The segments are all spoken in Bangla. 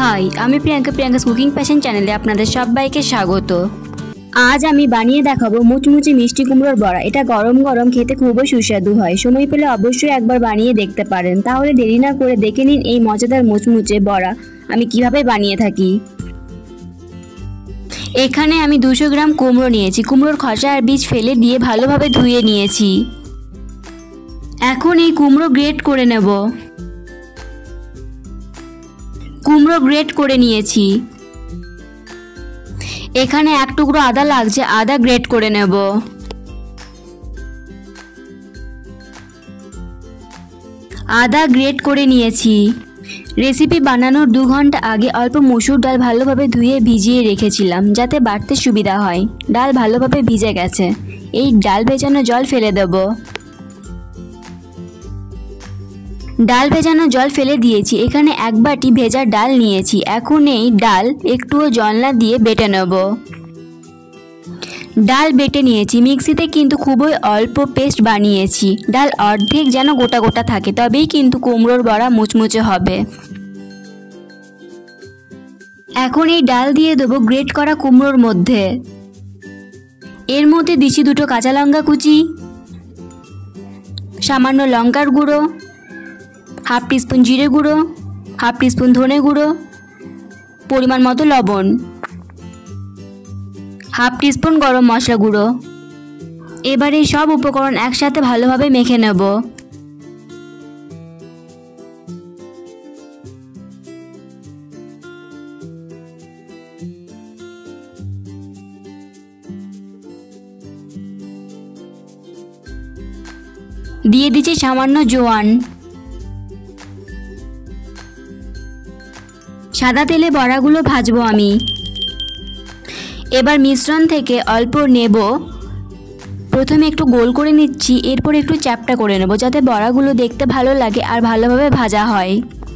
হাই, আমি প্রিয়াঙ্কাস কুকিং প্যাশন চ্যানেলে আপনাদের সবাইকে স্বাগত। আজ আমি বানিয়ে দেখাবো মুচমুচে মিষ্টি কুমড়োর বড়া। এটা গরম গরম খেতে খুবই সুস্বাদু হয়। সময় পেলে অবশ্যই একবার বানিয়ে দেখতে পারেন। তাহলে দেরি না করে দেখে নিন এই মজাদার মুচমুচে বড়া আমি কিভাবে বানিয়ে থাকি। এখানে আমি 200 গ্রাম কুমড়ো নিয়েছি। কুমড়োর খোসা আর বীজ ফেলে দিয়ে ভালোভাবে ধুয়ে নিয়েছি। এখন এই কুমড়ো গ্রেট করে নেব। কুমড়ো গ্রেট করে নিয়েছি। এখানে এক টুকরো আদা লাগছে, আদা গ্রেট করে নেব। আদা গ্রেট করে নিয়েছি। রেসিপি বানানোর 2 ঘন্টা আগে অল্প মসুর ডাল ভালোভাবে ধুয়ে ভিজিয়ে রেখেছিলাম যাতে বাটতে সুবিধা হয়। ডাল ভালোভাবে ভিজে গেছে। এই ডাল ভেজানো জল ফেলে দেব। ডাল ভেজানো জল ফেলে দিয়েছি। এখানে 1 বাটি ভেজা ডাল নিয়েছি। এখন এই ডাল একটুও জল না দিয়ে বেটে নেব। ডাল বেটে নিয়েছি। মিক্সিতে কিন্তু খুবই অল্প পেস্ট বানিয়েছি। ডাল অর্ধেক যেন গোটা গোটা থাকে, তবেই কিন্তু কুমড়োর বড়া মুচমুচে হবে। এখন এই ডাল দিয়ে দেবো গ্রেট করা কুমড়োর মধ্যে। এর মধ্যে দিচ্ছি 2টো কাঁচা লঙ্কা কুচি, সামান্য লঙ্কার গুঁড়ো, হাফ টিস্পুন জিরে গুঁড়ো, হাফ টিস্পুন ধনে গুঁড়ো, পরিমাণ মতো লবণ, হাফ টিস্পুন গরম মশলা গুঁড়ো। এবার এই সব উপকরণ একসাথে ভালোভাবে মেখে নেব। দিয়ে দিচ্ছি সামান্য জোয়ান। সাদা তেলে বড়াগুলো ভাজবো আমি। এবার মিশ্রণ থেকে অল্প নেব। প্রথমে একটু গোল করে নিচ্ছি, এরপর একটু চ্যাপ্টা করে নেব যাতে বড়াগুলো দেখতে ভালো লাগে আর ভালোভাবে ভাজা হয়।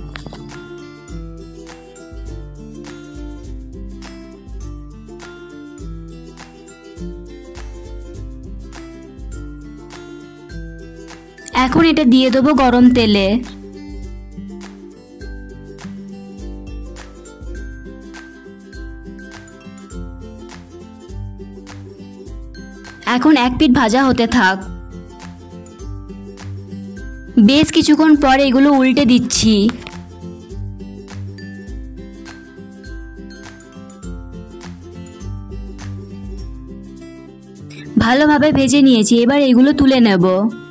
এখন এটা দিয়ে দেবো গরম তেলে। এখন এক পিঠ ভাজা হতে থাক। বেশ কিছুক্ষণ পর এগুলো উল্টে দিচ্ছি। ভালোভাবে ভেজে নিয়েছি। এবার এগুলো তুলে নেব।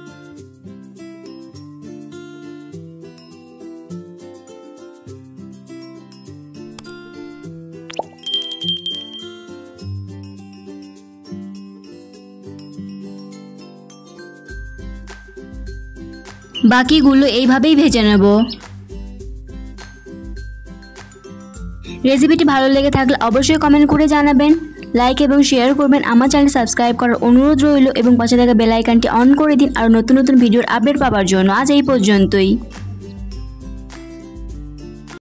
বাকিগুলো এইভাবেই ভেজে নেব। রেসিপিটি ভালো লেগে থাকলে অবশ্যই কমেন্ট করে জানাবেন, লাইক এবং শেয়ার করবেন। আমার চ্যানেল সাবস্ক্রাইব করার অনুরোধ রইল এবং পাশে থাকা বেল আইকনটি অন করে দিন আরও নতুন নতুন ভিডিওর আপডেট পাওয়ার জন্য। আজ এই পর্যন্তই।